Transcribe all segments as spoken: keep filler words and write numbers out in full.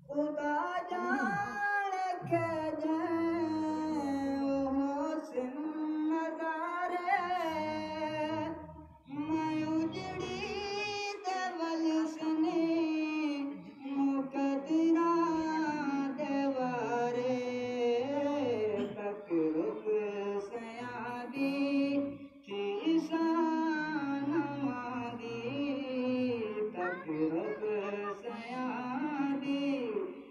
خدا جان کے جائیں حسن نظارے میں اجڑی دیوال سنی مقدرہ دیوارے تک رک سیادی چیسان ماندی تک رک سیادی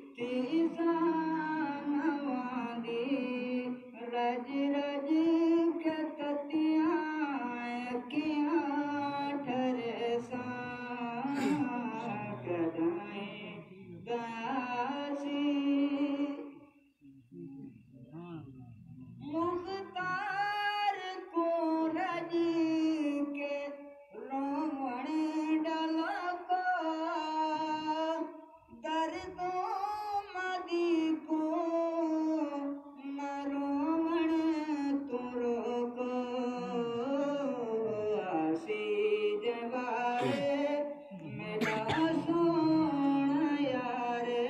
چیسان ماندی رج رج کے تتیاں کیاں ٹھرے سان کدائیں گیاسی مختار کو رج کے رومن ڈلا کو دردوں مدی کو نہ رومن ترو کو آسی جوارے میرا سونا یارے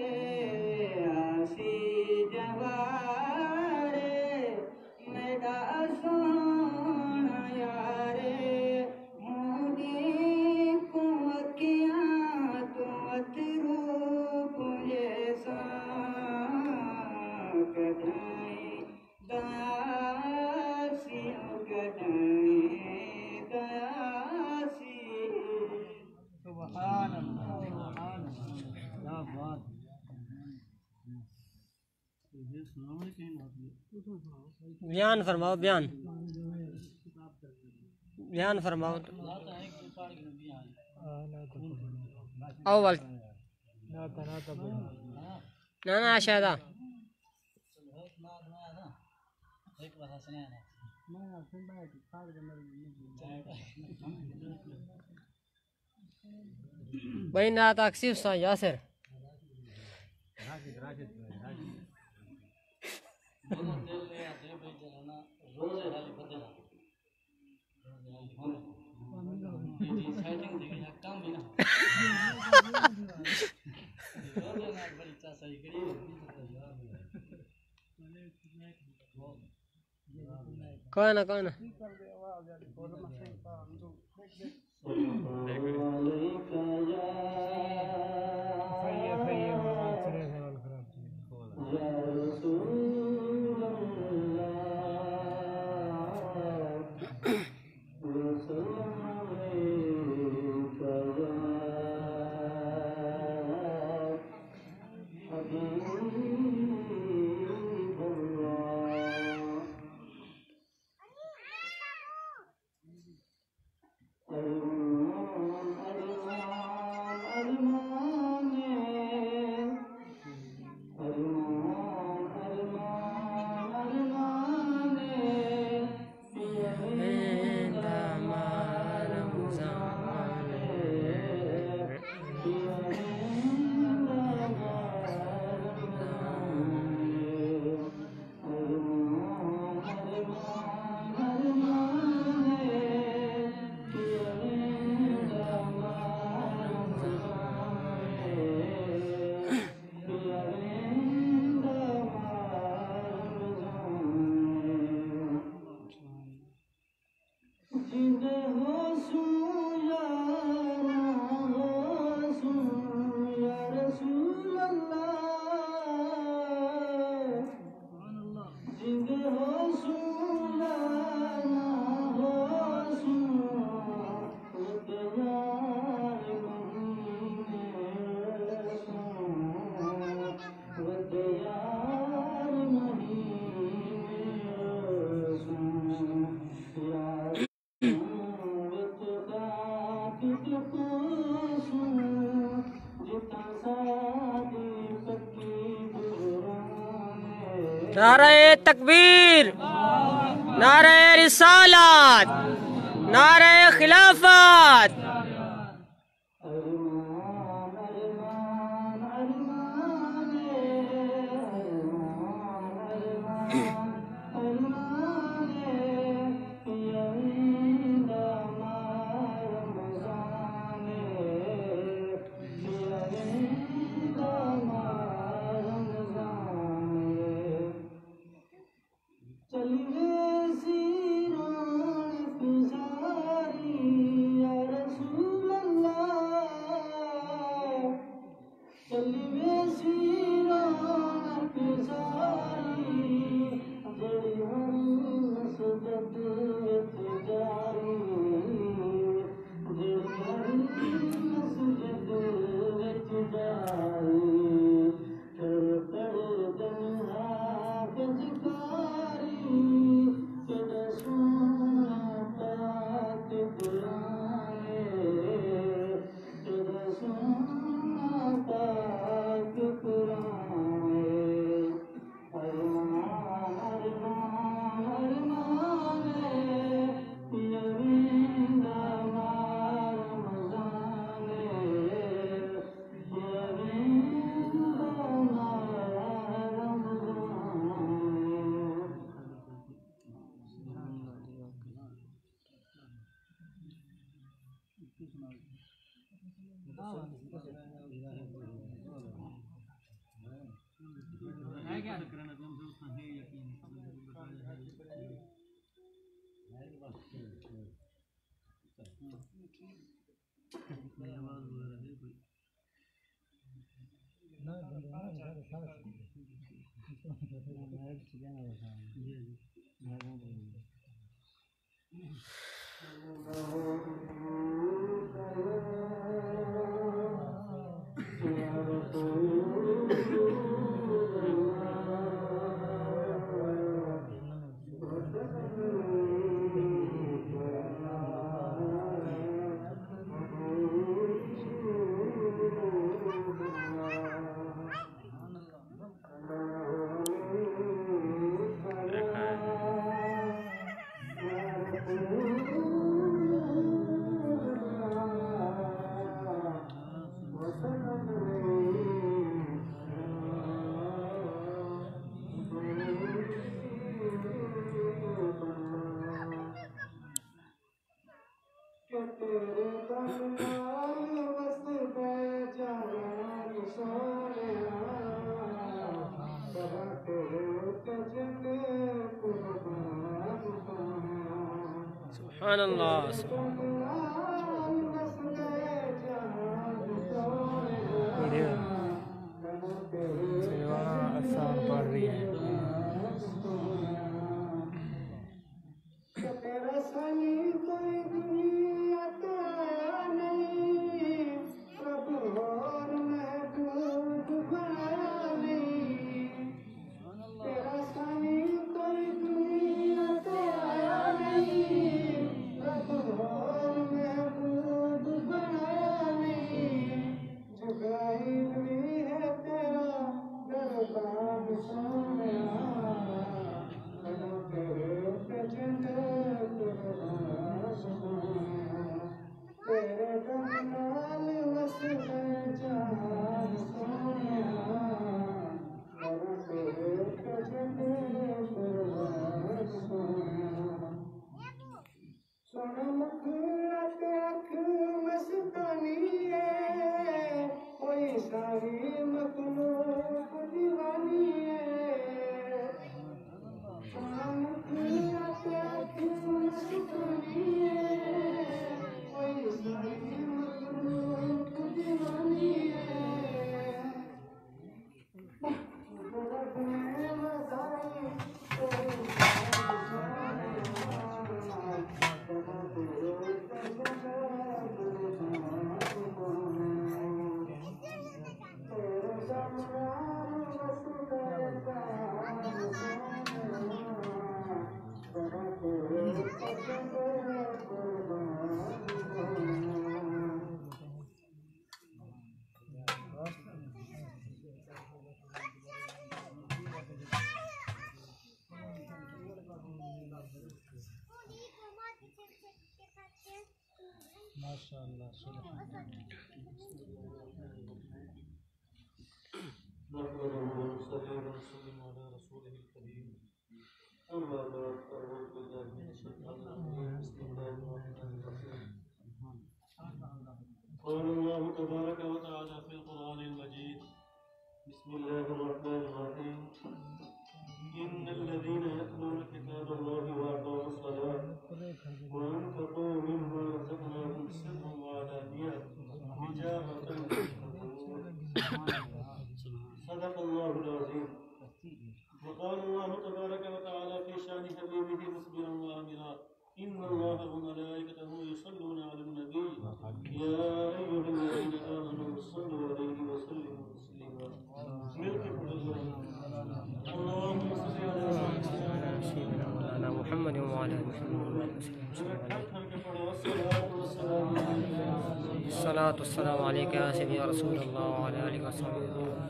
آسی جوارے میرا سونا یارے مودی کو کیا تو اترو پجے سان کدائیں گیاسی کدائیں گیاسی سبحان اللہ سبحان اللہ کیا بات بیان فرماؤ بیان بیان فرماؤ اول نا نا شاید بین تاکسیف سا یاسر کوئی نا کوئی نا نعرہ تکبیر، نعرہ رسالت، نعرہ خلافت. سبحان اللہ. آسان پڑھ رہی ہے. قال الله تبارك وتعالى في القرآن المجيد بسم الله الرحمن الرحيم إن الذين يتلون كتاب الله وأقاموا الصلاة وأنفقوا مما رزقناهم سرا وعلانية تجارة صدق الله العظيم. وقال الله تبارك وتعالى في شأن حبيبه مخبرا وآمرا إن الله وملائكته يصلون على النبي يا أيها الذين آمنوا صلوا عليه وسلموا تسليما. ملك الله اللهم صل على سيدنا مولانا محمد وعلى آل محمد. الصلاة والسلام عليك يا سيدي يا رسول الله وعلى آله وصحبه.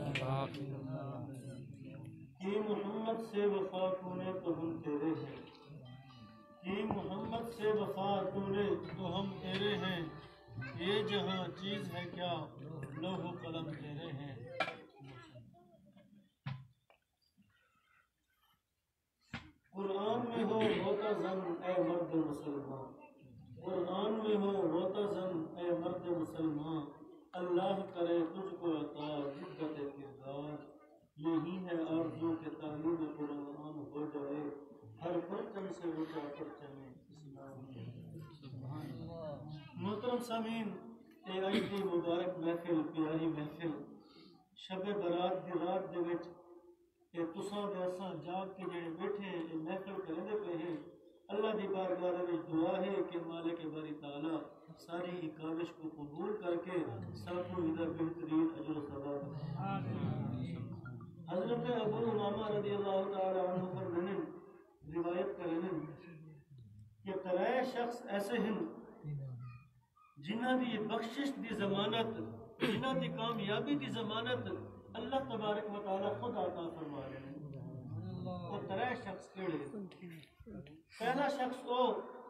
کہ محمد سے وفا کونے تو ہم تیرے ہیں، کہ محمد سے وفا کونے تو ہم تیرے ہیں، یہ جہاں چیز ہے کیا لوح و قلم تیرے ہیں. قرآن میں ہو روتا زن اے مرد مسلمان، قرآن میں ہو روتا زن اے مرد مسلمان، اللہ کرے تجھ کو عطا جدت کردار. یہی ہے آرزو کہ تعلیم قرآن ہو جائے ہر پرچم سے اونچا پرچم اسلام. محترم سامعین اے اج دی مبارک محفل پیاری محفل شب برات دی رات دے وچ اے تساں تے اساں جاگ کے جڑے بیٹھے ہیں اے محفل کرندے پئے ہیں اللہ دی بارگاہ دے وچ دعا ہے کہ مالک باری تعالی ساری کاوش کو قبول کر کے سب کو ادھر بہترین اجر و ثواب دے۔ حضرت ابو امامہ رضی اللہ تعالی عنہ فرمانے روایت کرنے کہ ترائے شخص ایسے ہیں جنہ دی بخشش دی ضمانت جنہ دی کامیابی دی ضمانت اللہ تبارک و تعالی خود عطا فرما رہے ہیں۔ وہ ترائے شخص کیڑے؟ پہلا شخص وہ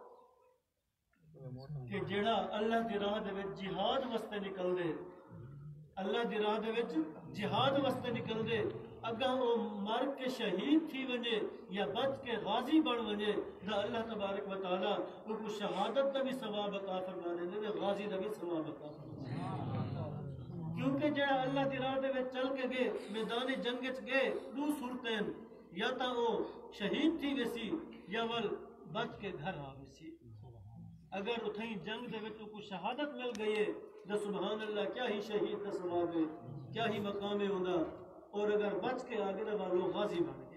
کہ جڑا اللہ دی راہ دے وچ جہاد واسطے نکل دے، اللہ دی راہ دے وچ جہاد واسطے نکل دے، اگر وہ مر کے شہید تھی ونجے یا بچ کے غازی بن ونجے دا اللہ تبارک و تعالی وہ کو شہادت دا بھی ثواب عطا فرما دے تے غازی دا بھی ثواب عطا فرما دے۔ کیونکہ جڑا اللہ دی راہ دے وچ چل کے گئے میدان جنگ وچ گئے دو صورتیں یا تا وہ شہید تھی ویسی یا ول بچ کے گھر آ ویسی۔ اگر اتھیں جنگ دے وچ کو شہادت مل گئی ہے تو سبحان اللہ کیا ہی شہید دا ثواب ہے، کیا ہی مقام ہے ہوندا، اور اگر بچ کے آگے دا والو غازی بن گئے۔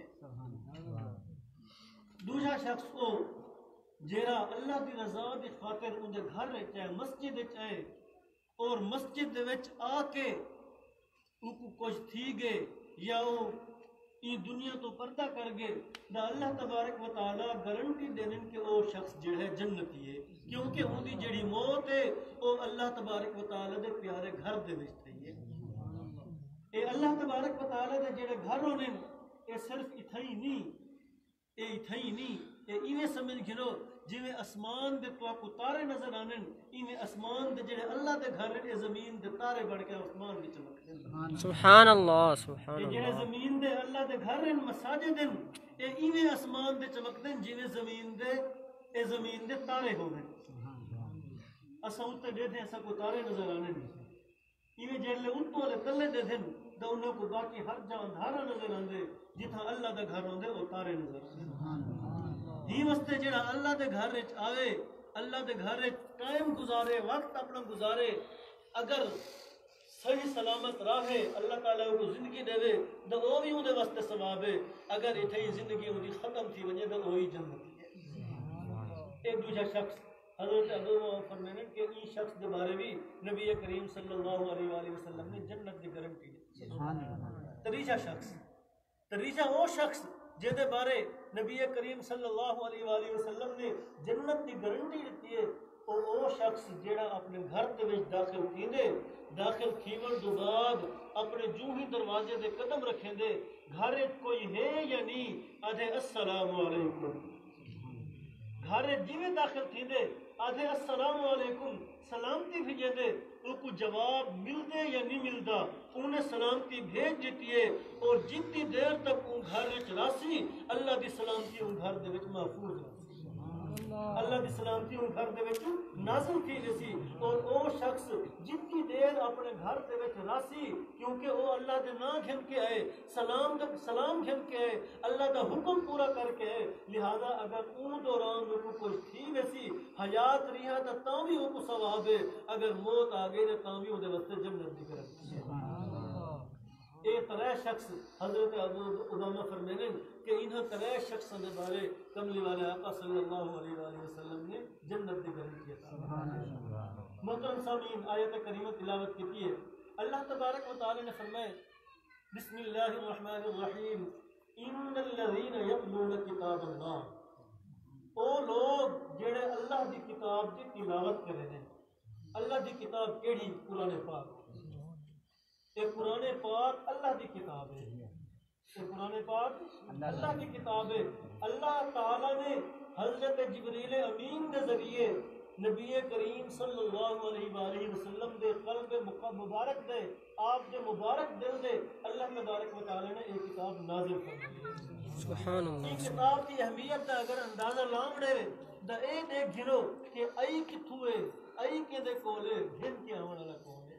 دوسرا شخص وہ جیرا اللہ دی رضا دی خاطر اندے گھر وچ ہے مسجد وچ ہے اور مسجد دے وچ آ کے او کو کچھ تھی گئے یا وہ ای دنیا تو پردہ کر گئے دا اللہ تبارک و تعالی گارنٹی دینن کہ وہ شخص جڑا ہے جنتی ہے، کیونکہ ان دی جڑی موت ہے وہ اللہ تبارک و تعالی دے پیارے گھر دے وچ تھی ہے۔ اے اللہ تبارک و تعالی دے جڑے گھر ہونے اے صرف اتھائی نہیں، اے اتھائی نہیں، اے ایویں سمجھ گھرو جویں اسمان دے تو کو تارے نظر آنن ایویں اسمان دے جڑے اللہ دے گھر اے زمین دے تارے بڑھ کے اسمان وچ چمکدے ہیں۔ سبحان اللہ سبحان اے جڑے اللہ۔ زمین دے اللہ دے گھر ہیں مساجد ہیں اے ایویں اسمان دے چمکدے ہیں جویں زمین دے اے زمین دے تارے ہوندے اساں اوتے دیکھدے اساں کو تارے نظر آنن ایویں جڑے اوتوں والے تلے دے دن تے انہاں کو باقی ہر جگہ اندھارا نظر آندے جتھاں اللہ دا گھر ہوندے او تارے نظر آندے۔ ہی واسطے جڑا اللہ دے گھر وچ آوے اللہ دے گھر وچ ٹائم گزارے وقت اپنا گزارے اگر صحیح سلامت راہے اللہ تعالیٰ کو زندگی دے تو وہ بھی اندے واسطے ثواب ہے، اگر اتھے ہی زندگی ان کی ختم تھی ونجے تو وہی جنت ہے۔ ایک دوسرا شخص حضرت ابو فرمانے کہ این شخص کے بارے بھی نبی کریم صلی اللہ علیہ وآلہ وسلم نے جنت کی گارنٹی دی۔ تیسرا شخص تیسرا وہ شخص جہدے بارے نبی کریم صلی اللہ علیہ وآلہ وسلم نے جنت کی گارنٹی دیتی ہے اور وہ شخص جیڑا اپنے گھر دے وچ داخل تھیندے داخل تھیون تو بعد اپنے جو ہی دروازے دے قدم رکھیں دے گھر کوئی ہے یا نہیں آدھے السلام علیکم، گھر جیویں داخل تھیندے آدھے السلام علیکم سلامتی بھیجے دے ان کو جواب ملدے یا نہیں ملدا انہیں سلامتی بھیج دیتی ہے اور جتنی دیر تک ان گھر وچ راسی اللہ دی سلامتی ان گھر دے وچ محفوظ رہسی، اللہ دی سلامتی ان گھر دے وچ نازل تھی ویسی اور او شخص جتنی دیر اپنے گھر دے وچ راسی کیونکہ او اللہ دے نام گھن کے آئے سلام دا سلام گھن کے آئے اللہ دا حکم پورا کر کے آئے، لہذا اگر اون دوران کو کوئی تھی ویسی حیات رہا تا تاں بھی او کو ثواب ہے، اگر موت آ گئی تاں بھی او دے واسطے جنت دی گارنٹی ہے۔ اے ترے شخص حضرت ابو امامہ فرمانے کہ انہاں ترے شخصاں دے بارے کملی والے آقا صلی اللہ علیہ وآلہ وسلم نے جنت دی گارنٹی عطا۔ محترم سامعین آیت کریمہ تلاوت کی ہے، اللہ تبارک و تعالی نے فرمایا بسم اللہ الرحمن الرحیم ان الذین یتلون کتاب اللہ، او لوگ جڑے اللہ دی کتاب دی تلاوت کرے ہیں۔ اللہ دی کتاب کیڑی؟ قرآن پاک۔ اے قرآن پاک اللہ دی کتاب ہے، اے قرآن پاک اللہ دی کتاب ہے۔ اللہ تعالی نے حضرت جبریل امین کے ذریعے نبی کریم صلی اللہ علیہ وآلہ وسلم دے قلب مبارک دے آپ دے مبارک دل دے اللہ تبارک و تعالی نے ایک کتاب نازل فرمائی۔ سبحان اللہ۔ یہ کتاب کی اہمیت دا اگر اندازہ لامڑے دا اے دیکھ گھرو کہ ائی کتھو ہے ائی کے دے کولے گھن کے آون والا کون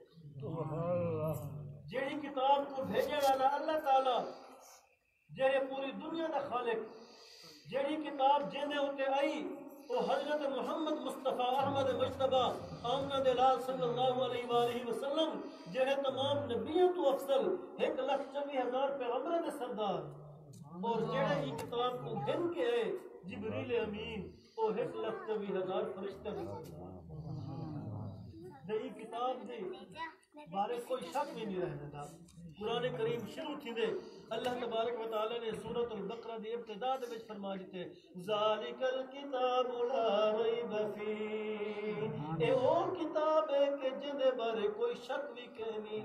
ہے۔ جیڑی کتاب کو بھیجے والا اللہ تعالی جڑے پوری دنیا دا خالق، جیڑی کتاب جیندے ہوتے آئی وہ حضرت محمد مصطفیٰ احمد مجتبہ آمنہ دلال صلی اللہ علیہ وآلہ وسلم جہے تمام نبیوں تو افضل ایک لاکھ چوبی ہزار پیغمبر دے سردار اور جڑے یہ کتاب کو گھن کے ہے جبریل امین اور ایک لاکھ چوبی ہزار فرشتے دے سردار یہ کتاب دے بارے کوئی شک بھی نہیں رہنے دا قرآن کریم شروع تھی دے اللہ تبارک و تعالی نے سورۃ البقرہ دی ابتدا دے وچ فرما دیتے ذالک الکتاب لا ریب فیہ اے او کتاب ہے کہ جن دے بارے کوئی شک بھی کہنی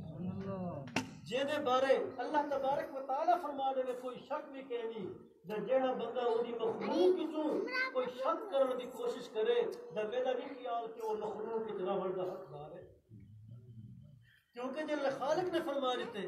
جن دے بارے اللہ تبارک و تعالی فرما دے کوئی شک بھی کہنی دا جیڑا بندہ اونی مخلوق کی تو کوئی شک کرنے دی کوشش کرے دا میرا نہیں خیال کہ وہ مخلوق کی طرح ورد حقدار ہے کیونکہ جلے خالق نے فرما دیتے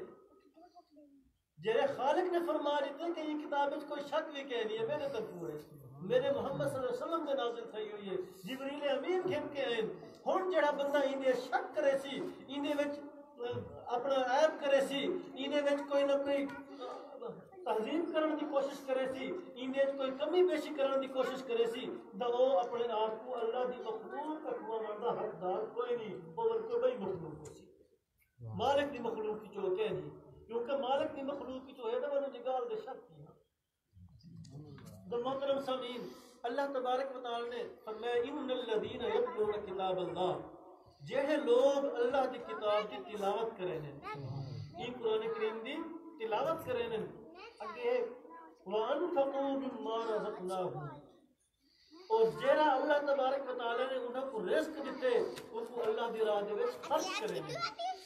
جلے خالق نے فرما دیتے کہ یہ کتاب کوئی شک بھی کہنی ہے میرے تک ہے میرے محمد صلی اللہ علیہ وسلم میں نازل تھی ہوئی ہے جبریل امین گھن کے ہیں ہن جڑا بندہ ایندے شک کرے سی ایندے وچ اپنا عیب کرے سی ایندے وچ کوئی نہ کوئی تہذیب کرنے کی کوشش کرے سی ایندے کوئی کمی بیشی کرنے کی کوشش کرے سی تو وہ اپنے آپ کو اللہ دی مخلوق تک ماندا حقدار کوئی نہیں وہ کوئی بڑی مخلوق ہو سی مالک دی مخلوق کی جو کہ نہیں کیونکہ مالک دی مخلوق کی جو ہے تو وہ نگال دے شک کی تو محترم سامعین اللہ تبارک و تعالی نے فرمایا ان الذین یتلون کتاب اللہ جہے لوگ اللہ دی کتاب کی تلاوت کرے ہیں یہ قرآن کریم دی تلاوت کرے ہیں اگے وَأَنفَقُوا مِمَّا رَزَقْنَاهُمْ اور جیڑا اللہ تبارک و تعالی نے انہوں کو رزق دیتے ان کو اللہ دی راہ دے وچ خرچ کرے ہیں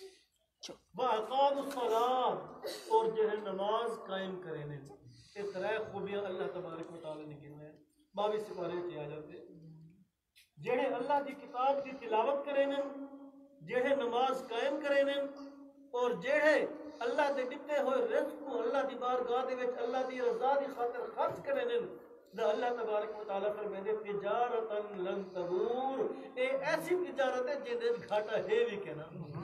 وَأَقَامُوا الصَّلَاةَ اور جہے نماز قائم کرے ہیں اس طرح خوبیاں اللہ تبارک و تعالی نے گنوائے ہیں باوی سپارے کیا جاتے جہے اللہ دی کتاب دی تلاوت کرے ہیں جہے نماز قائم کرے ہیں اور جہے اللہ دے دتے ہوئے رزق کو اللہ دی بارگاہ دے وچ اللہ دی رضا دی خاطر خرچ کرے نے دا اللہ تبارک و تعالی فرمائے تجارتا لن تبور اے ایسی تجارت ہے جے دے گھاٹا ہے بھی کہنا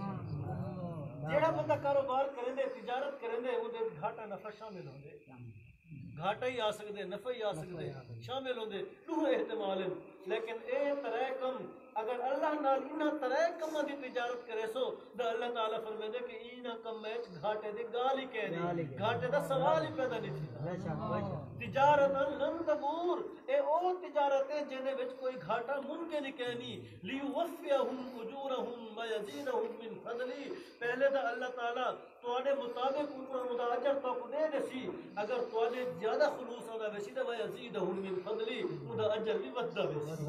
جیڑا بندہ کاروبار کریں دے تجارت کریں دے وہ دے گھاٹا نفع شامل ہوں دے گھاٹا ہی آ سکتے نفع ہی آ سکتے شامل ہوں دے دو احتمال ہیں لیکن اے طرح کم اگر اللہ نال انہاں طرح کم دی تجارت کرے سو دا اللہ تعالیٰ فرمائے دے کہ انہاں کم میں گھاٹے دی گال ہی کہنی گھاٹے دا سوال ہی پیدا نہیں تھی تجارت لن تبور اے او تجارت ہے جنہیں وچ کوئی گھاٹا ممکن ہی کہنی لیوفیہم اجورہم ویزیدہم من فضلی پہلے دا اللہ تعالیٰ تواڈے مطابق اوپر مدا اجر تو کو دے دسی اگر تواڈے زیادہ خلوص ہوگا ویسی دا ویزیدہم من فضلی مدا اجر بھی ودہ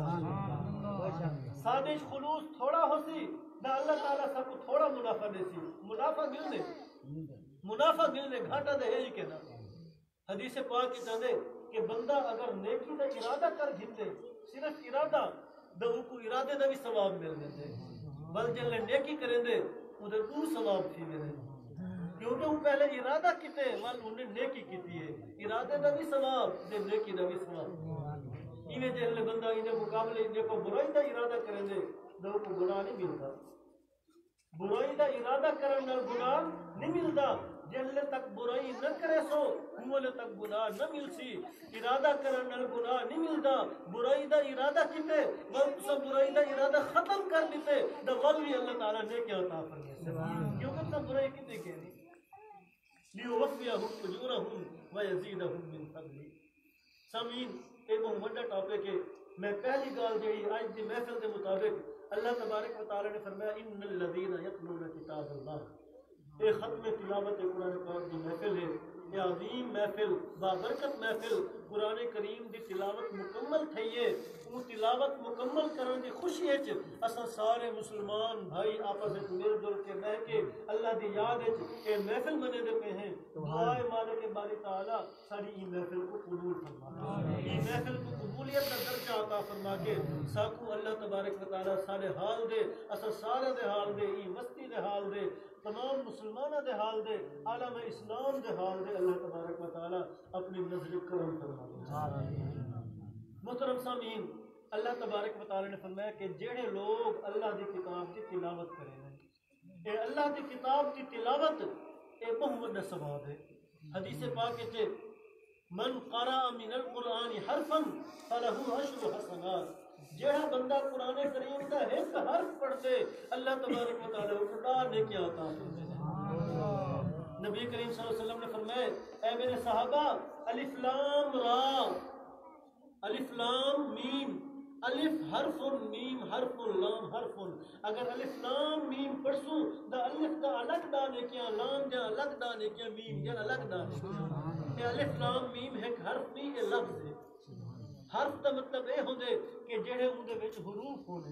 ویسی سادش خلوص تھوڑا ہو سی دا اللہ تعالیٰ سب کو تھوڑا منافع دے سی منافع ملنے منافع ملنے گھاٹا دے ہے ہی کہنا حدیث پاک کی چاہتے کہ بندہ اگر نیکی دا ارادہ کر گھنتے صرف ارادہ دا ان کو ارادے دا بھی ثواب مل دیتے بل جلے نیکی کریں دے ادھر دور ثواب تھی ملے کیونکہ وہ پہلے ارادہ کیتے ول انہیں نیکی کیتی ہے ارادے دا بھی ثواب دے نیکی دا بھی ثواب انہیں جہلے بندہ انہیں مقابلے انہیں کو برائی دا ارادہ کریں دے دو کو گناہ نہیں ملتا برائی دا ارادہ کرنے نال گناہ نہیں ملتا جہلے تک برائی نہ کرے سو ہمولے تک گناہ نہ مل سی ارادہ کرنے نال گناہ نہیں ملتا برائی دا ارادہ کیتے وقت سب برائی دا ارادہ ختم کر دیتے دا ولی اللہ تعالیٰ نے کیا عطا فرمائے کیونکہ سب برائی کتے کہنی لیوفیہم اجورہم ویزیدہم من فضلی سامعین ایک بہت بڑا ٹاپک ہے میں پہلی گال جہی آج دی محفل کے مطابق اللہ تبارک و تعالی نے فرمایا ان الذین یتلون کتاب اللہ یہ ختم تلاوت قرآن پاک کی محفل ہے یہ عظیم محفل بابرکت محفل قرآن کریم دی تلاوت مکمل تھی ہے وہ تلاوت مکمل کرنے دی خوشی ہے اساں سارے مسلمان بھائی آپس میں مل جل کے بہ کے اللہ دی یاد ہے کہ محفل بنے دے پہ ہیں دعائے مالک باری تعالی ساری یہ محفل کو قبول فرما یہ محفل کو قبولیت کا درجہ عطا فرما کے ساکو اللہ تبارک و تعالی سارے حال دے اساں سارے دے حال دے یہ مستی دے حال دے تمام مسلمانہ دے حال دے عالم اسلام دے حال دے اللہ تبارک و تعالی اپنی نظر کرم فرما دے محترم سامعین اللہ تبارک و تعالی نے فرمایا کہ جڑے لوگ اللہ دی کتاب کی تلاوت کریں گے اے اللہ دی کتاب کی تلاوت اے بہت بڑا ثواب ہے حدیث پاک وچ من قرأ من القرآن حرفا فله عشر حسنات جہاں بندہ قرآن کریم کا ایک حرف پڑھ دے اللہ تبارک و تعالیٰ کو ڈار دے کے آتا ہے. نبی کریم صلی اللہ علیہ وسلم نے فرمایا اے میرے صحابہ الف لام را الف لام میم الف حرف میم حرف لام حرف اگر الف لام میم پڑھسوں دا الف دا الگ ڈانے کیا لام دا الگ ڈانے کیا میم دا الگ ڈانے کیا یہ الف لام میم ایک حرف نہیں یہ لفظ ہے. حرف دا مطلب یہ ہوندے کہ جڑے اون دے وچ حروف ہونے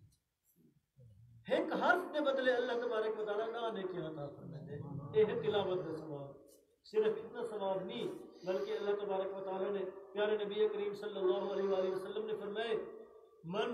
ایک حرف دے بدلے اللہ تبارک و تعالیٰ ڈانے کیا عطا فرمائے. یہ تلاوت کا ثواب صرف اتنا ثواب نہیں بلکہ اللہ تبارک و تعالیٰ نے پیارے نبی کریم صلی اللہ علیہ وآلہ وسلم نے فرمائے من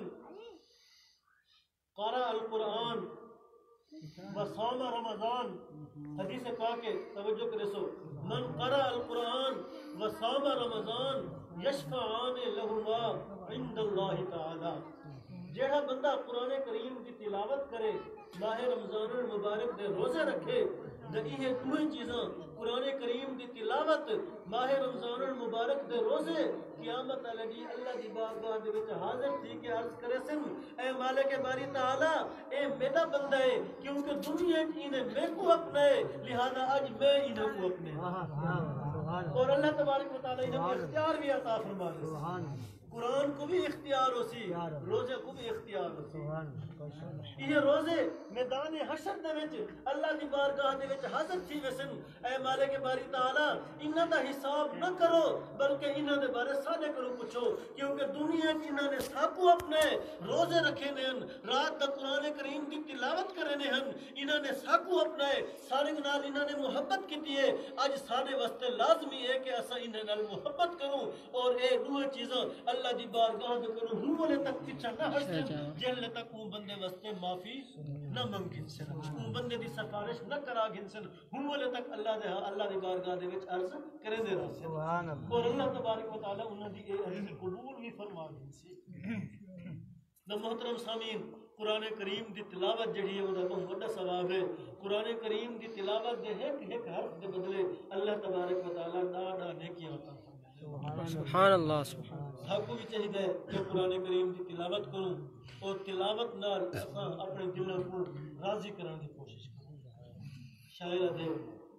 قرأ القرآن وصام رمضان حدیث پاک ہے توجہ کرے سو من قرأ القرآن وصام رمضان یشفعان لہما عند اللہ تعالی جہاں بندہ قرآن کریم کی تلاوت کرے ماہ رمضان المبارک دے روزے رکھے یہ دو چیزاں قرآن کریم دی تلاوت ماہ رمضان المبارک دے روزے قیامت علیہ اللہ دی بارگاہ دے وچ حاضر تھی کہ عرض کرے سن اے مالک باری تعالی اے میرا بندہ ہے کیونکہ دنیا انہیں میں کو اپنے لہذا آج میں انہیں کو اپنے اور اللہ تبارک و تعالی انہیں اختیار بھی عطا فرما دے. قرآن کو بھی اختیار ہو سی روزے کو بھی اختیار ہو سی. یہ روزے میدان حشر دے وچ اللہ دی بارگاہ دے وچ حاضر تھی وسن اے مالک باری تعالی انہاں دا حساب نہ کرو بلکہ انہاں دے بارے ساڈے کرو پوچھو کیونکہ دنیا وچ انہاں نے ساکو اپنے روزے رکھے نے رات دا قرآن کریم دی تلاوت کرے نے ہن انہاں نے ساکو اپنے سارے نال انہاں نے محبت کیتی ہے. اج سارے واسطے لازمی ہے کہ اساں انہاں نال محبت کروں اور اے دو چیزاں اللہ دی بارگاہ دے کروں ہوں والے تک پیچھے نہ ہٹ جلے تک وہ بندے واسطے معافی نہ منگن سن وہ بندے دی سفارش نہ کرا گن سن ہوں والے تک اللہ دے اللہ دی بارگاہ دے وچ عرض کرے دے رہے سبحان اللہ اور اللہ تبارک و تعالی انہاں دی اے عرض قبول بھی فرما گن سی. نہ محترم سامعین قرآن کریم دی تلاوت جڑی ہے وہ بہت بڑا ثواب ہے. قرآن کریم دی تلاوت دے ایک ایک حرف دے بدلے اللہ تبارک و تعالی ڈا ڈا نیکیاں عطا فرمائے. سبحان اللہ سبحان اللہ. آپ کو بھی چاہیے کہ قرآن کریم کی تلاوت کروں اور تلاوت نال اپنے دلوں کو راضی کرنے کی کوشش کروں. شاعر دے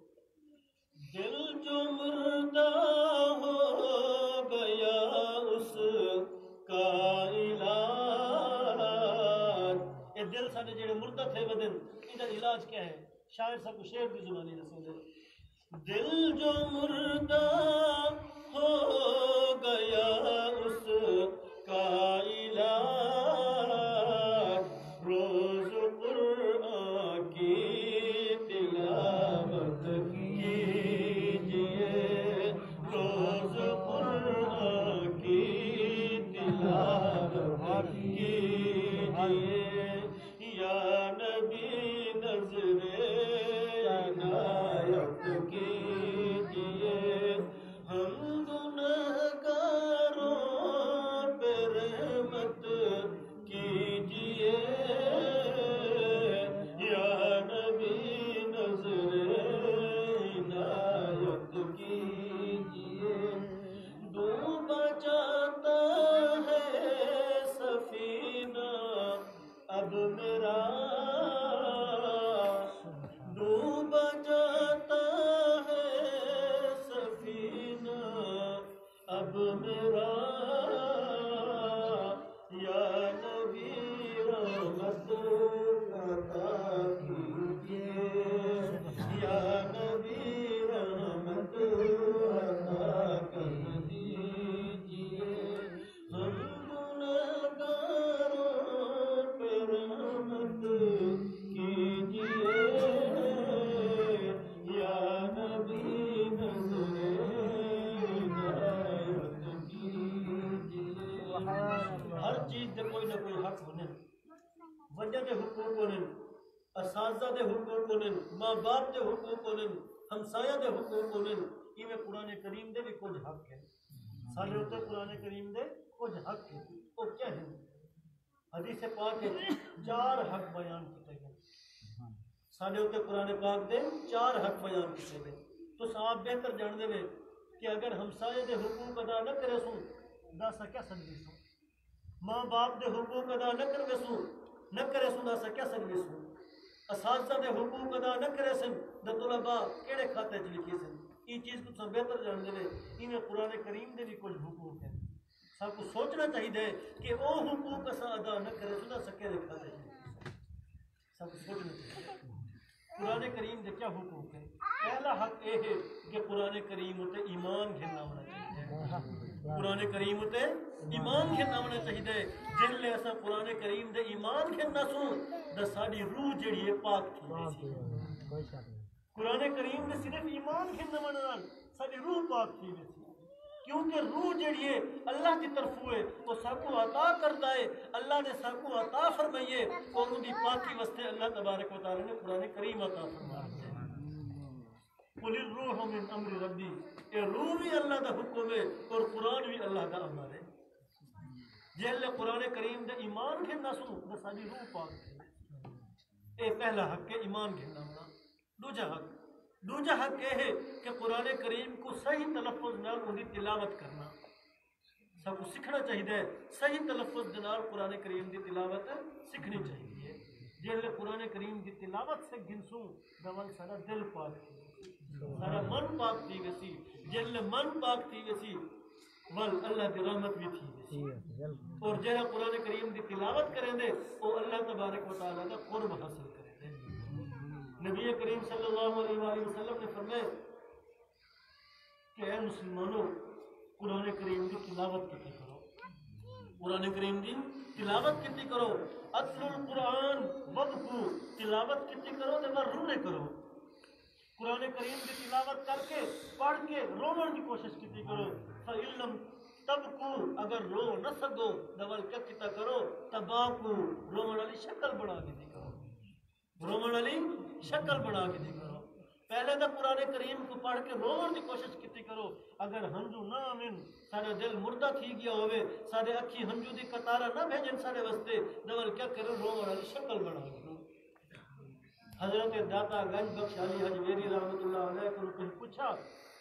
دل جو مردہ ہو گیا اس کا علاج یہ دل سارے جڑے مردہ تھے بدن ان کا علاج کیا ہے. شاعر صاحب کو شعر کی زبانی رسول دل جو مردہ ہو گیا اس کا علاج روز قرآن کی تلاوت کیجئے روز قرآن کی تلاوت کیجئے یا نبی نظر عنایت کیجئے ہم گنہگاروں پہ رحمت کیجئے یا نبی نظر عنایت کیجئے. ڈوبا جاتا ہے سفینہ اب میرا ڈوبا جاتا ہے سفینہ اب میرا یا نبی رحمت عطا کیجئے یا نبی رحمت عطا کیجئے. ہم گنہگاروں پہ رحمت کیجئے یا نبی نظر عنایت کیجئے. ہر چیز دے کوئی نہ کوئی حق ہونے وجہ دے حقوق ہونے اساتذہ دے حقوق ہونے ماں باپ دے حقوق ہونے ہمسایہ دے حقوق ہونے ایویں قرآن کریم دے بھی کچھ حق ہے. سارے ہوتے قرآن کریم دے کچھ حق ہے وہ کیا ہے. حدیث پاک ہے چار حق بیان کیتے گئے سارے ہوتے قرآن پاک دے چار حق بیان کیتے گئے. تو آپ بہتر جان دے کہ اگر ہمسائے دے حقوق ادا نہ کرے سوں داسا کیا سمجھی سوں، ماں باپ دے حقوق ادا نہ کرے سوں نہ کرے سوں داسا کیا سمجھی سوں، اساتذہ دے حقوق ادا نہ کرے سن دا طلباء کیڑے کھاتے چ لکھی سن. یہ چیز کو بہتر جان دے انہیں قرآن کریم دے بھی کچھ حقوق ہیں. سب کو سوچنا چاہیے کہ وہ حقوق اسا ادا نہ کرے سن سکے دے کھاتے چ سب کو سوچنا چاہیے قرآن کریم دے کیا حقوق ہیں. پہلا حق یہ ہے کہ قرآن کریم تے ایمان گھننا ہونا چاہیے. قرآن کریم تے ایمان گھننا ہونا چاہیے. جن لے اسا قرآن کریم دے ایمان گھننا سوں دا ساڈی روح جڑی ہے پاک تھی ویسی. قرآن کریم دے صرف ایمان گھننا ہونا ساڈی روح پاک تھی ویسی. کیونکہ روح جڑی ہے اللہ کی طرف ہے وہ سب کو عطا کرتا ہے. اللہ نے سب کو عطا فرمائیے اور ان کی پاکی واسطے اللہ تبارک و تعالی نے قرآن کریم عطا فرمایا. قل الروح من امر ربی، یہ روح بھی اللہ کا حکم ہے اور قرآن بھی اللہ کا امر ہے. جل قرآن کریم دے ایمان گھننا سو تو ساری روح پاک ہے. یہ پہلا حق ہے ایمان گھننا ہونا. دوجا حق دوجا حق یہ ہے کہ قرآن کریم کو صحیح تلفظ نال ان کی تلاوت کرنا. سب کو سیکھنا چاہیے. صحیح تلفظ کے نال قرآن کریم کی تلاوت سیکھنی چاہیے. جل قرآن کریم کی تلاوت سے گنسوں دول سارا دل پاک تھی، سارا من پاک تھی ویسی. جل من پاک تھی ویسی ول اللہ کی رحمت بھی تھی ویسی. اور جہاں قرآن کریم کی تلاوت کریں دے وہ اللہ تبارک و تعالیٰ کا قرب حاصل کریں دے. نبی کریم صلی اللہ علیہ وآلہ وسلم نے فرمایا کہ اے مسلمانوں قرآن کریم کی تلاوت کتنی کرو. قرآن کریم کی تلاوت کتنی کرو. اتل القرآن وبکو، تلاوت کتنی کرو تو رونے کرو. قرآن کریم کی تلاوت کر کے پڑھ کے رونے کی کوشش کتنی کرو. فَإِلَّمْ تَبْكُوا، اگر رو نہ سکو دول کیا کتا کرو تباکو، رومن والی شکل بنا کے دی کرو. رومن والی شکل بنا کے دی کرو. پہلے تو قرآن کریم کو پڑھ کے رومن کی کوشش کتنی کرو. اگر ہنجو نہ آمن سارے دل مردہ تھی گیا ہوئے سارے اکھی ہنجو دی قطارہ نہ بھیجن سارے وستے دول کیا کرو رومن والی شکل بنا کے دو. حضرت داتا گنج بخش علی حجویری رحمۃ اللہ علیہ کو کہیں پوچھا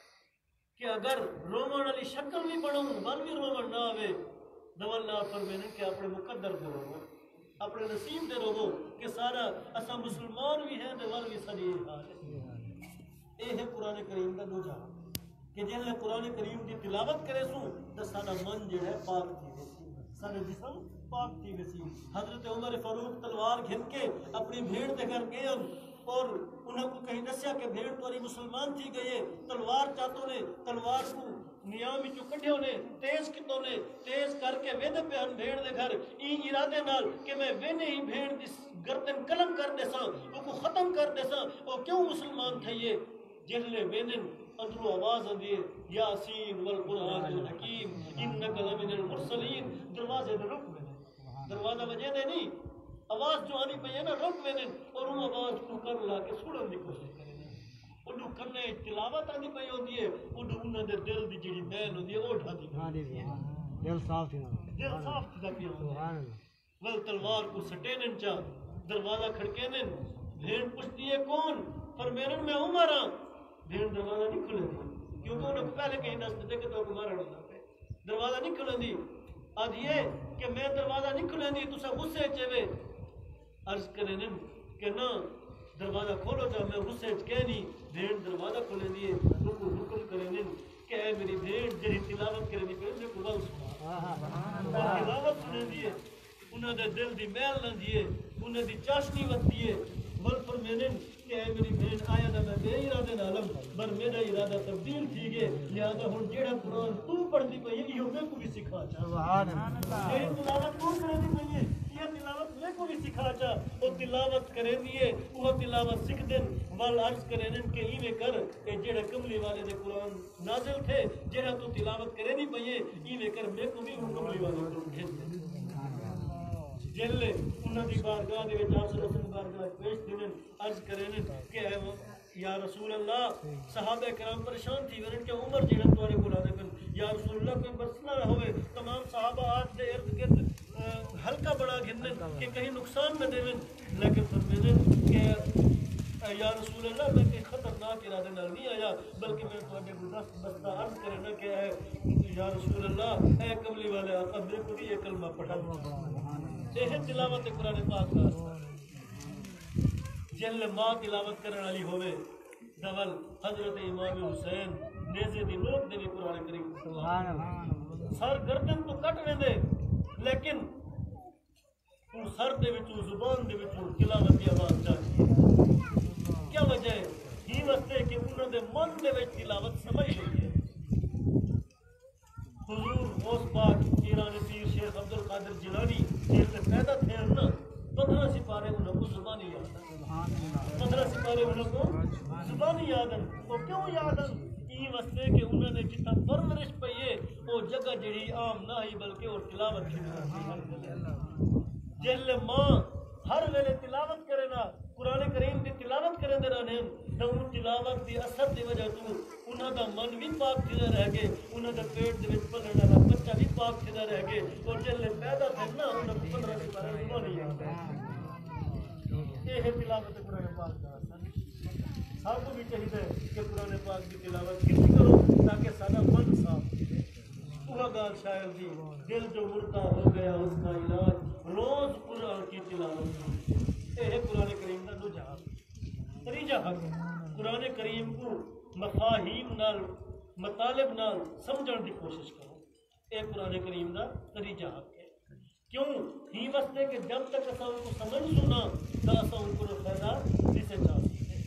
کہ اگر رومن والی شکل بھی بنوں ون بھی رومن نہ آوے دول نہ فرمینے کہ اپنے مقدر دے رہو اپنے نصیب دے رہو کہ سارا اسا مسلمان بھی ہیں دول بھی ساری حال ہے. یہ ہے قرآن کریم کا دوجا کہ جن نے قرآن کریم کی تلاوت کرے سوں تو سارا من جو ہے پاک تھی ویسی، سارا جسم پاک تھی ویسی. حضرت عمر فاروق تلوار گھن کے اپنی بھیڑ دے گھر گئے اور انہوں کو کہیں دسیا کہ بھیڑ توری مسلمان تھی گئی. تلوار چاہتوں نے تلوار کو نیام چو کٹھے ہونے تیز کتوں نے تیز کر کے ویدے پہ ہن بھیڑ دے گھر این ارادے نال کہ میں وینے ہی بھیڑ دی گردن قلم کر دے ساں وہ کو ختم کر دے ساں. وہ کیوں مسلمان تھئیے جن لے وینن اندرو آواز آدھے یاسین والقرآن الحکیم انکا لمن المرسلین. دروازے دے رک وینن، دروازہ وجہ دے نہیں، آواز جو آنی پہ ہے نا رک وینن اور ان آواز کو کر لا کے سوڑن دی کوشش کریں. انہوں کرنے تلاوت آنی پہ ہوتی ہے انہوں انہوں دے دل دی جڑی میل ہوتی ہے وہ ڈھا دی پہ دل صاف تھی دل صاف تھی پہ ہوتی ہے. ول تلوار کو سٹینن چاہ دروازہ کھڑکینن. بھیڑ پوچھتی ہے کون؟ فرمیرن میں عمر ہاں. بھیڑ دروازہ نہیں کھلے دی کیونکہ انہوں کو پہلے کہیں دست دے کہ تو کمارا نہیں پہ دروازہ نہیں کھلے دی. آج یہ کہ میں دروازہ نہیں کھلے دی تو سب غصے چوے عرض کریں کہ نہ دروازہ کھولو جا میں غصے چکے نہیں. بھیڑ دروازہ کھلے دیے رکو حکم کریں کہ اے میری بھیڑ جڑی تلاوت کریں دی پہ میں کو بل سنا تلاوت سنے دیے انہوں نے دل دی میل نہ دیے انہوں دی چاشنی وقت دیے. بل پر میں نے کہ اے میری بھیڑ آیا نہ میں بے ارادے نالم بر میرا ارادہ تبدیل تھی گئے لہذا ہن جیڑا قرآن تو پڑھتی پئی ہے یہ میں کو بھی سکھا چاہ. سبحان اللہ. یہ تلاوت کون کرتی پئی ہے یہ تلاوت میں کو بھی سکھا چاہ. وہ تلاوت کریں دیے وہ تلاوت سکھ دن وال عرض کریں کہ ایویں کر کہ جیڑا کملی والے دے قرآن نازل تھے جیڑا تو تلاوت کریں دی پئی ہے ایویں کر میں کو بھی وہ کملی والے کو بھیج دے. جل انہوں دی بارگاہ دے وچ آپ صلی اللہ علیہ وسلم بارگاہ پیش دینن عرض کریں کہ یا رسول اللہ صحابہ کرام پریشان تھی ورن کہ عمر جیڑا تواڈے کول آ کن یا رسول اللہ کوئی مسئلہ نہ ہوئے تمام صحابہ آج دے ارد گرد ہلکا بڑا گھنن کہ کہیں نقصان نہ دیون لیکن فرمیدن کہ یا رسول اللہ میں کہ خطر خطرناک ارادے نال نہیں آیا بلکہ میں تواڈے گزشت بستہ عرض کرنا کیا ہے یا رسول اللہ اے کملی والے آقا میرے کو بھی یہ کلمہ پڑھا یہ تلاوت قرآن پاک دا جل ماں تلاوت کرنے والی ہوئے دول حضرت امام حسین نیزے دی نوک دے بھی قرآن کریم سبحان اللہ سر گردن تو کٹ ویندے لیکن سر دے وچوں زبان دے وچوں تلاوت دی آواز جاتی ہے کیا وجہ ہے ہی واسطے کہ انہوں دے من دے وچ تلاوت سمجھ لئی ہے حضور غوث پاک ایران پیر شیخ عبد القادر جیلانی جس سے پیدا تھے نا پندرہ سپارے انہوں کو زبانی یاد ہیں پندرہ سپارے انہوں کو زبانی یاد ہیں وہ کیوں یاد ہیں یہ واسطے کہ انہوں نے جتنا پرورش پئیے وہ جگہ جڑی عام نہ ہی بلکہ وہ تلاوت کی جل ماں ہر ویلے تلاوت کرے نا قرآن کریم دی تلاوت کریں دے رہنے تو ان تلاوت دی اثر دی وجہ تو انہاں دا من بھی پاک تھیدا رہ گئے انہاں دا پیٹ دے وچ پلن والا بچہ بھی پاک تھیدا رہ گئے اور جلے پیدا تھے نا انہاں کو پندرہ سپارے زبانی یاد ہے یہ ہے تلاوت قرآن پاک دا اثر سب کو بھی چاہیے کہ قرآن پاک کی تلاوت کتنی کرو تاکہ سارا من صاف وہ گال شاعر دی دل جو مردہ ہو گیا اس کا علاج روز قرآن کی تلاوت اے ہے قرآن کریم دا نجات تریجہ حق قرآن کریم کو مفاہیم نال مطالب نال سمجھن دی کوشش کرو اے قرآن کریم دا تریجہ حق ہے کیوں ہی واسطے کہ جب تک اساں کو سمجھ سنا تا اساں کو فائدہ جسے چاہ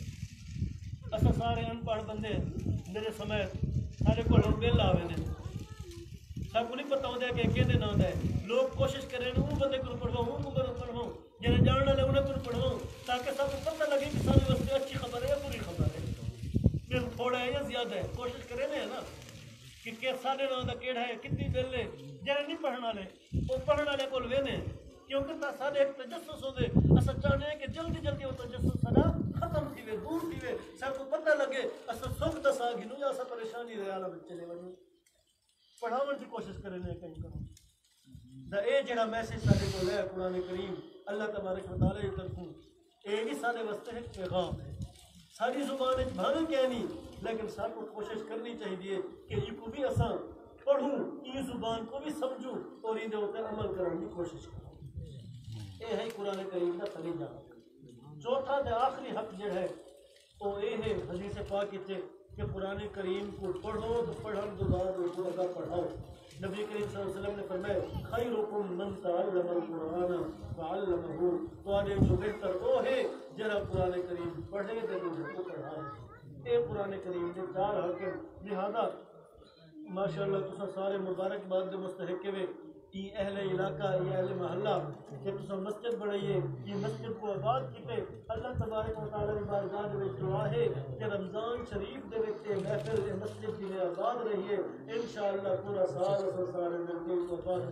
اساں سارے ان پڑھ بندے میرے سمے سارے کو بل آوے نے سب کو نہیں پتہ ہوتا ہے کہ کہنے نہ ہوتا ہے لوگ کوشش کریں وہ بندے کو پڑھواؤں وہ بندے کو پڑھواؤں جنہیں جاننے والے انہیں کو پڑھواؤں تاکہ سب کو پتہ لگے کہ سارے واسطے اچھی خبر ہے یا بری خبر ہے پھر تھوڑا ہے یا زیادہ ہے کوشش کریں نا کہ کہ سارے نام کا کیڑا ہے کتنی دل ہے جنہیں نہیں پڑھنے والے وہ پڑھنے والے کو وینے کیونکہ سارے ایک تجسس ہوتے اصل چاہتے ہیں کہ جلدی جلدی وہ تجسس سارا ختم تھی وے دور تھی وے سب کو پتہ لگے اصل سکھ دسا گھنو یا اصل پریشانی رہے عالم چلے ونو پڑھاون کی کوشش کریں کہیں کرو دا اے جڑا میسج سارے کو ہے قرآن کریم اللہ تبارک و تعالی کی طرفوں اے بھی سارے واسطے ایک پیغام ہے ساری زبان وچ بھاویں کہ نہیں لیکن سب کو کوشش کرنی چاہیے کہ یہ کو بھی اساں پڑھوں یہ زبان کو بھی سمجھوں اور یہ دے اوپر عمل کرنے کی کوشش کروں اے ہے قرآن کریم کا طریقہ چوتھا تے آخری حق جڑا ہے وہ اے ہے حدیث پاک وچ کہ قرآن کریم کو پڑھو تو پڑھن کے بعد اس کو لگا پڑھاؤ نبی کریم صلی اللہ علیہ وسلم نے فرمایا خیرکم من تعلم القرآن وعلمہ تواڈے جو بہتر وہ ہے جڑا قرآن کریم پڑھے تے دوسرے کو پڑھائے اے قرآن کریم کے چار حق ہیں لہذا ماشاءاللہ تساں سارے مبارکباد دے مستحق ہوئے یہ اہل علاقہ یہ اہل محلہ کہ تساں مسجد بنائیے یہ مسجد کو آباد کیتے اللہ تبارک و تعالی کی بارگاہ دے وچ دعا ہے کہ رمضان شریف دے وچ محفل مسجد دی آباد رہیے انشاءاللہ پورا سال اساں سارے مل کے آباد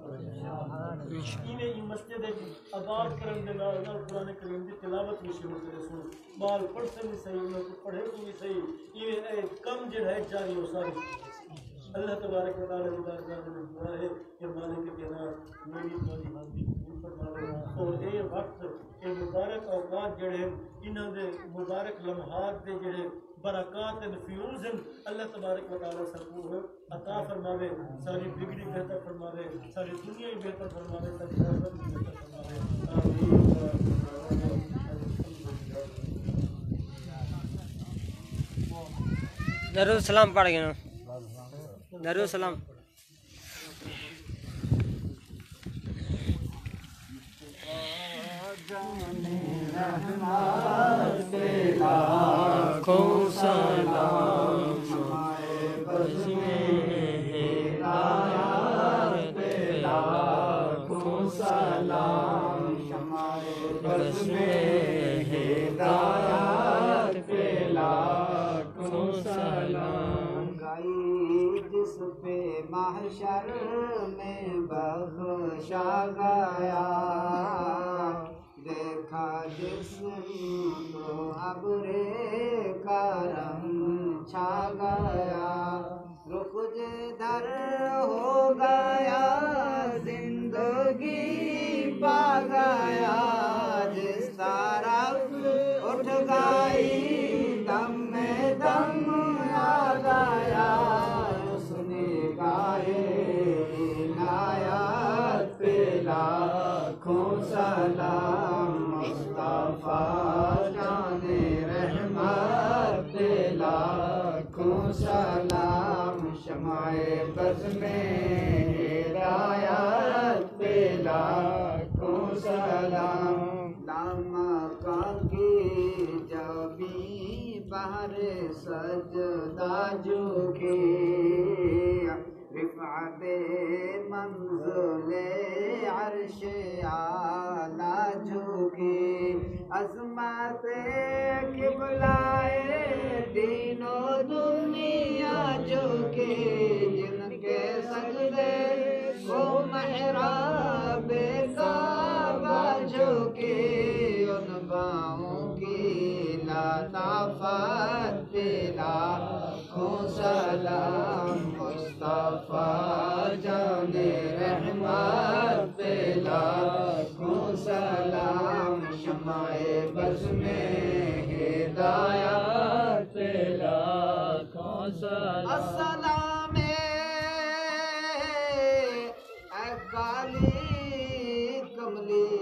رہیے یہ مسجد آباد کرن دے نال نال قرآن کریم دی تلاوت بھی شروع کرے سن بال پڑھ سے بھی صحیح انہاں کو پڑھے تو بھی صحیح یہ کم جڑا ہے جاری ہو ساری اللہ تبارک و تعالی کی بارگاہ میں دعا ہے کہ مالک کے نام میری تمہاری حاضری قبول فرمائے اور اے وقت اے مبارک اوقات جڑے انہاں دے مبارک لمحات دے جڑے برکات و فیوز ہیں اللہ تبارک و تعالی سب کو عطا فرماوے ساری بگڑی بہتر فرماوے ساری دنیا ہی بہتر فرماوے ساری آخرت بھی بہتر فرماوے آمین درود سلام پڑھ گئے درود سلام لاکھوں سلام لاکھوں سلام ہدایت پہ لاکھوں سلام جس پہ محشر میں بخشا گیا دیکھا جس کو ابر کرم چھا گیا رخ جدھر ہو گیا زندگی پا گیا جس طرف اٹھ گئی دم کو سلام شمع بز میں ہدایت پہ لاکھوں سلام لامکا کی جبی بہر سجدہ جھکے رفعت منزل عرش اعلیٰ جھکے عظمت قبلۂ دین و دنیا جھکے جن کے سجدے کو محراب کعبہ جھکے ان باؤں کی لطافت پہ لاکھوں سلام مصطفیٰ جان رحمت پہ لاکھوں سلام شمع بز میں ہدایت پہ لاکھوں سلام السلام اے کالی کملی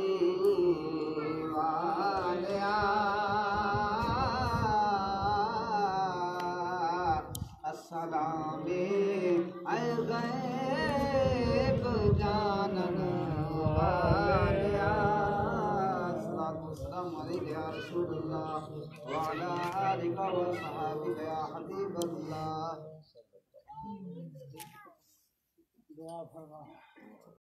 والیا السلام اے غیب جانن والیا الصلاة والسلام علیک یا رسول اللہ وعلی آلک وصحابک یا حبیب اللہ دعا فرما